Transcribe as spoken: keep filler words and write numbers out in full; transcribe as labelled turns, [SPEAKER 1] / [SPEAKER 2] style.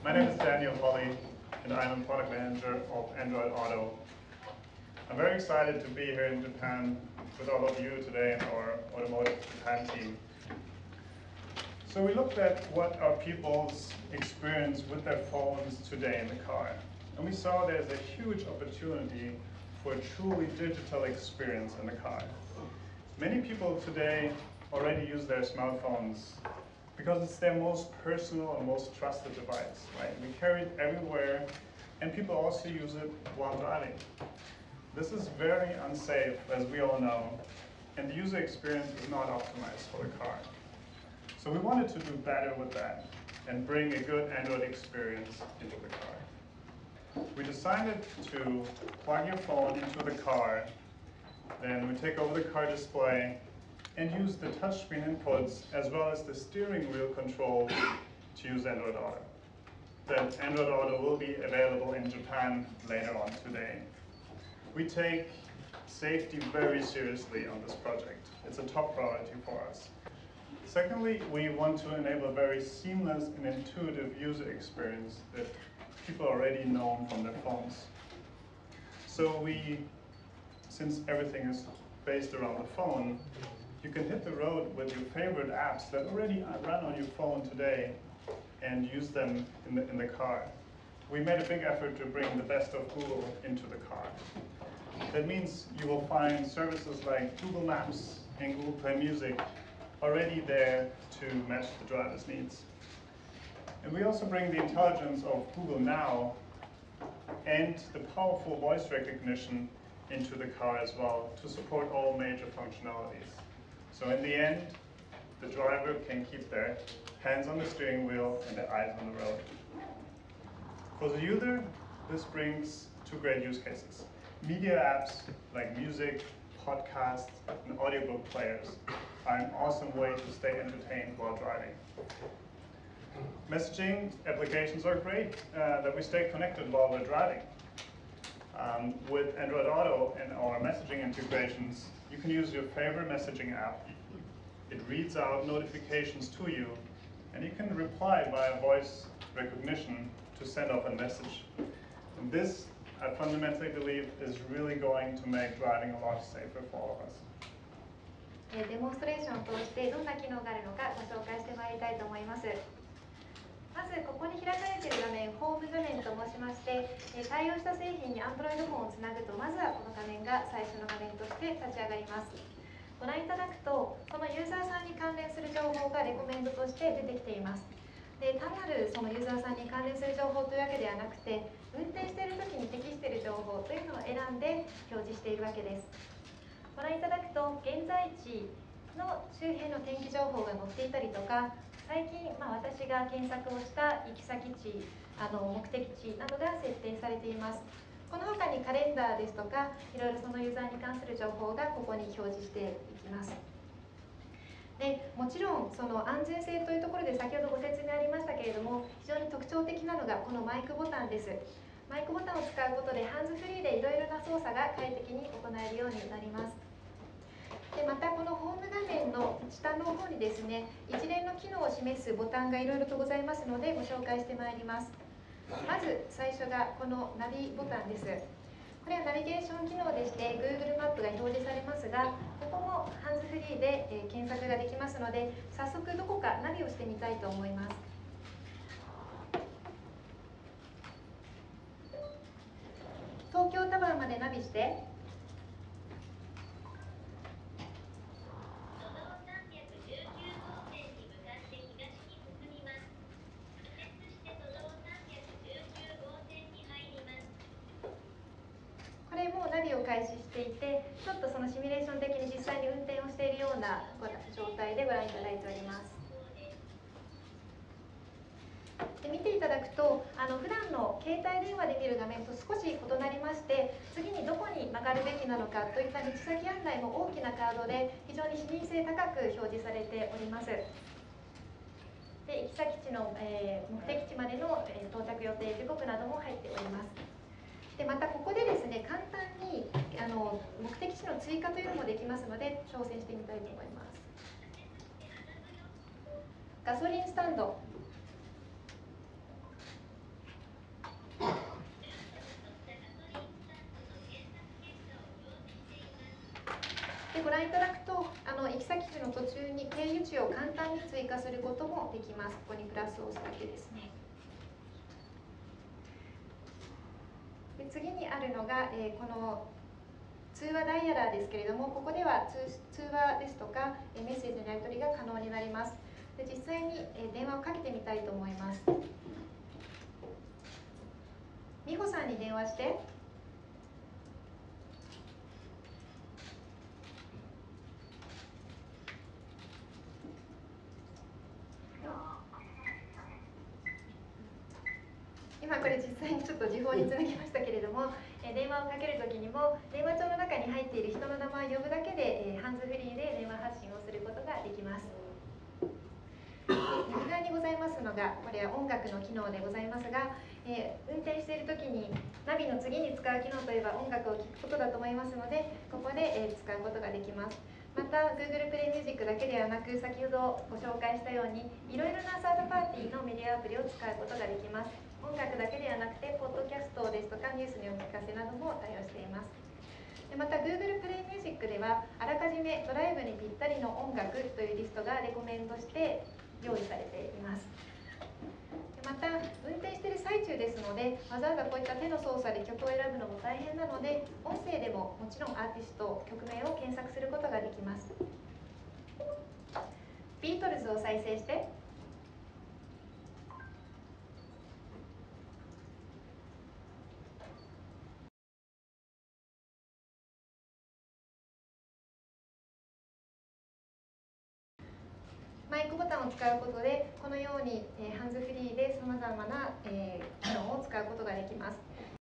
[SPEAKER 1] My name is Daniel Holly, and I'm a product manager of Android Auto. I'm very excited to be here in Japan with all of you today in our Automotive Japan team. So we looked at what are people's experience with their phones today in the car. And we saw there's a huge opportunity for a truly digital experience in the car. Many people today already use their smartphones because it's their most personal and most trusted device, right? We carry it everywhere, and people also use it while driving. This is very unsafe, as we all know, and the user experience is not optimized for the car. So we wanted to do better with that and bring a good Android experience into the car. We decided to plug your phone into the car, then we take over the car display and use the touchscreen inputs as well as the steering wheel control to use Android Auto. That Android Auto will be available in Japan later on today. We take safety very seriously on this project. It's a top priority for us. Secondly, we want to enable a very seamless and intuitive user experience that people already know from their phones. So we, since everything is based around the phone, you can hit the road with your favorite apps that already run on your phone today and use them in the, in the car. We made a big effort to bring the best of Google into the car. That means you will find services like Google Maps and Google Play Music already there to match the driver's needs. And we also bring the intelligence of Google Now and the powerful voice recognition into the car as well to support all major functionalities. So in the end, the driver can keep their hands on the steering wheel and their eyes on the road. For the user, this brings two great use cases. Media apps like music, podcasts, and audiobook players are an awesome way to stay entertained while driving. Messaging applications are great uh, that we stay connected while we're driving. Um, with Android Auto and our messaging integrations, you can use your favorite messaging app. It reads out notifications to you, and you can reply via voice recognition to send off a message. And this, I fundamentally believe, is really going to make driving a lot safer for all of us.
[SPEAKER 2] デモンストレーションを通してどんな機能があるのかご紹介してまいりたいと思います。まずここに開かれている画面、ホーム画面と申しまして、対応した製品に Android フォンをつなぐと、まずはこの画面が最初の画面として立ち上がります。ご覧いただくと、そのユーザーさんに関連する情報がレコメンドとして出てきています。で単なるそのユーザーさんに関連する情報というわけではなくて、運転している時に適している情報というのを選んで表示しているわけです。ご覧いただくと、現在地の周辺の天気情報が載っていたりとか、最近、まあ、私が検索をした行き先地、あの目的地などが設定されています。この他にカレンダーですとか、いろいろそのユーザーに関する情報がここに表示していきます。でもちろんその安全性というところで先ほどご説明ありましたけれども、非常に特徴的なのがこのマイクボタンです。マイクボタンを使うことでハンズフリーでいろいろな操作が快適に行えるようになります。でまたこのホーム画面の下の方にですね、一連の機能を示すボタンがいろいろとございますのでご紹介してまいります。まず最初がこのナビボタンです。これはナビゲーション機能でして Google マップが表示されますが、ここもハンズフリーで、えー、検索ができますので、早速どこかナビをしてみたいと思います。東京タワーまでナビして、これもナビを開始していて、ちょっとそのシミュレーション的に実際に運転をしているような状態でご覧いただいております。で見ていただくと、あの普段の携帯電話で見る画面と少し異なりまして、次にどこに曲がるべきなのかといった道先案内も大きなカードで非常に視認性高く表示されております。で行き先地の、えー、目的地までの、えー、到着予定時刻なども入っております。でまたここでですね、簡単にあの目的地の追加というのもできますので、挑戦してみたいと思います。ガソリンスタンド、 でご覧いただくと、あの行き先の途中に経由地を簡単に追加することもできます。ここにプラスを押すだけですね。で次にあるのが、えー、この通話ダイヤラーですけれども、ここでは 通, 通話ですとかメッセージのやり取りが可能になります。で実際に電話をかけてみたいと思います。美穂さんに電話して。今これ実際にちょっと時報につなぎましたけれども、え電話をかけるときにも電話帳の中に入っている人の名前を呼ぶだけで、えハンズフリーで電話発信をすることができます。で右側にございますのが、これは音楽の機能でございますが、えー、運転しているときにナビの次に使う機能といえば音楽を聴くことだと思いますので、ここで、えー、使うことができます。また Google プレイミュージックだけではなく、先ほどご紹介したようにいろいろなサードパーティーのメディアアプリを使うことができます。音楽だけではなくて、ポッドキャストですとかニュースの読み聞かせなども対応しています。また Google プレイミュージックでは、あらかじめドライブにぴったりの音楽というリストがレコメンドして用意されています。また運転している最中ですので、わざわざこういった手の操作で曲を選ぶのも大変なので、音声でももちろんアーティスト、曲名を検索することができます。ビートルズを再生して。マイクボタンを使うことで、このように、えー、ハンズフリーでさまざまな、えー、機能を使うことができます。